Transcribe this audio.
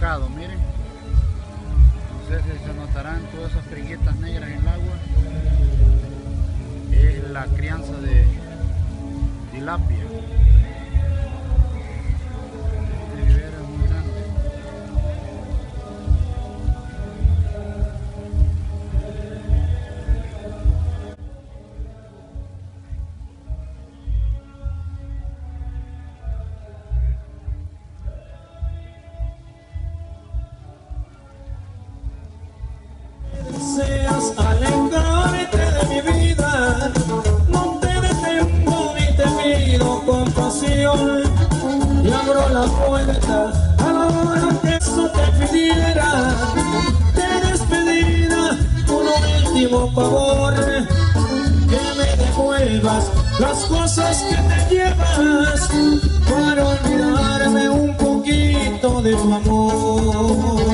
pescado, miren. No sé si se notarán todas esas friguitas negras en el agua. Es la crianza de tilapia. Este vivero es muy grande. Deseas alejarte de mi vida, no te detengo ni te pido compasión, y abro la puerta a la hora que eso te pidiera, de despedida, un último favor, que me devuelvas las cosas que te llevas, para olvidarme un poquito de tu amor.